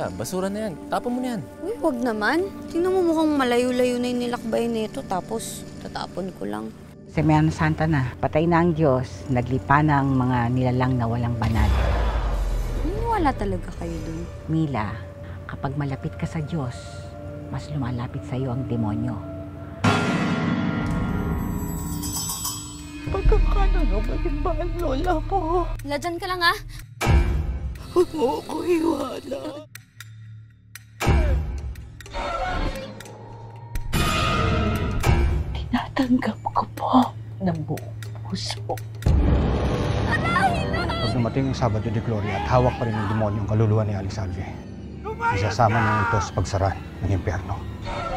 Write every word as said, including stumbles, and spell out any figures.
Teka, basura na yan. Tapon mo na yan. Uy, wag naman. Tingnan mo mukhang malayo-layo na yung nilakbay nito, tapos tatapon ko lang. Semana Santa na, patay na ang Diyos, naglipa na ang mga nilalang na walang banal. Wala talaga kayo dun. Mila, kapag malapit ka sa Diyos, mas lumalapit sa iyo ang demonyo. Pagkakano naman ba ang lola mo? Wala, dyan ka lang ah. Huwag mo ako iwanan. Tinatanggap ko po ng buong puso. Pag dumating ang Sabado de Gloria at hawak pa rin ng demonyo ang kaluluwa ni Aling Salvi, isasama niya ito sa pagsara ng impyerno.